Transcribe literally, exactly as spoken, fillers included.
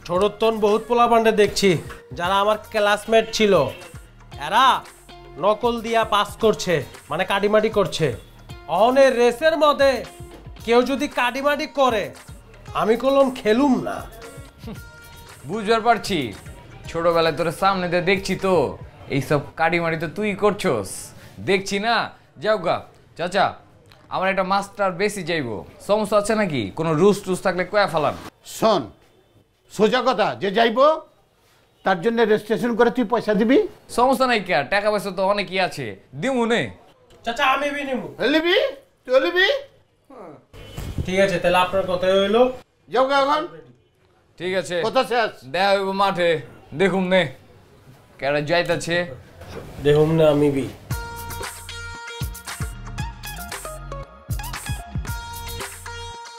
ছোটতন বহুত পোলাপান্ডে দেখছি যারা আমার ক্লাসমেট ছিল এরা নকল দিয়া পাস করছে মানে কাটিমাটি করছে অনের রেসের মধ্যে কেউ যদি কাটিমাটি করে আমি কলম খেলুম না বুঝবার পারছি ছোটবেলায় তোর সামনে দিয়ে দেখছি তো এইসব কাটিমাটি তো তুই করছস দেখছি না যাও গা চাচা আমার একটা মাস্টার বেশি যাইবো সমস্যা আছে নাকি কোনো রুস টুস থাকলে কয়া ফেলান শোন সোজা কথা যে যাইবো তার জন্য রেজিস্ট্রেশন করে তুই পয়সা দিবি সমস্যা নাই কে টাকা পয়সা তো অনেকই আছে দিমু নে চাচা আমি বি নিমু লিবি তুই লিবি ঠিক আছে তাহলে আপনার কথাই হইলো যাও গা এখন ঠিক আছে কথা শেষ দেখা হইব মাঠে দেখুম নে কেডা যাইতাছে দেখুম না আমি বি